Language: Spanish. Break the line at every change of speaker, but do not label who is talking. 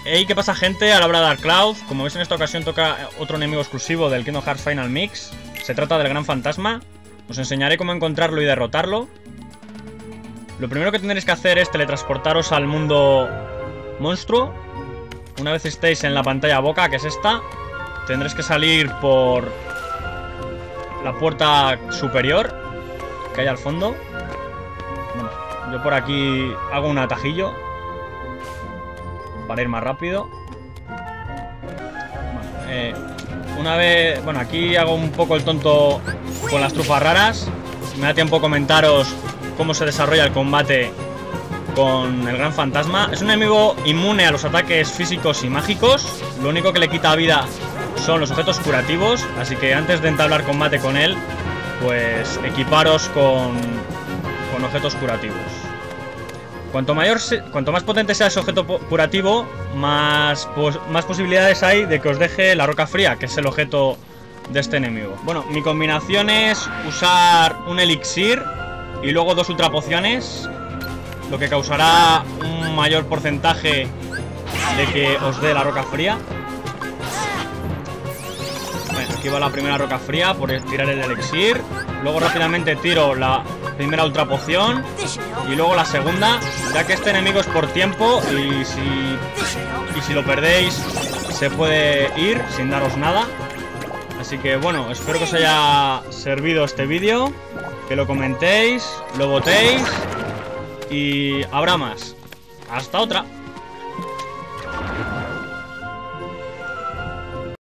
Hey, ¿qué pasa, gente? Al habla Dark Cloud. Como veis, en esta ocasión toca otro enemigo exclusivo del Kingdom Hearts Final Mix. Se trata del Gran Fantasma. Os enseñaré cómo encontrarlo y derrotarlo. Lo primero que tendréis que hacer es teletransportaros al mundo monstruo. Una vez estéis en la pantalla boca, que es esta, tendréis que salir por la puerta superior que hay al fondo. Bueno, yo por aquí hago un atajillo para ir más rápido. Una vez... Bueno, aquí hago un poco el tonto con las trufas raras. Me da tiempo comentaros cómo se desarrolla el combate con el Gran Fantasma. Es un enemigo inmune a los ataques físicos y mágicos. Lo único que le quita vida son los objetos curativos. Así que antes de entablar combate con él, pues equiparos con objetos curativos. Cuanto más potente sea ese objeto curativo, más posibilidades hay de que os deje la roca fría, que es el objeto de este enemigo. Bueno, mi combinación es usar un elixir y luego 2 ultra pociones, lo que causará un mayor porcentaje de que os dé la roca fría. Bueno, aquí va la primera roca fría por tirar el elixir. Luego rápidamente tiro la primera ultra poción y luego la segunda, ya que este enemigo es por tiempo y si lo perdéis se puede ir sin daros nada. Así que bueno, espero que os haya servido este vídeo, que lo comentéis, lo votéis y habrá más. Hasta otra.